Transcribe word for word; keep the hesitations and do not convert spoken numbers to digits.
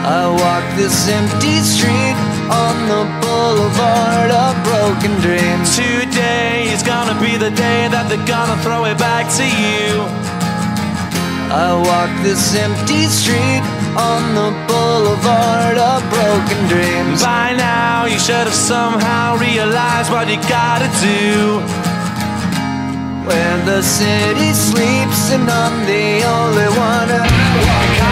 I walk this empty street on the boulevard of broken dreams. Today is gonna be the day that they're gonna throw it back to you. I walk this empty street on the boulevard of broken dreams. By now you should have somehow realized what you gotta do. When the city sleeps and I'm the only one who walks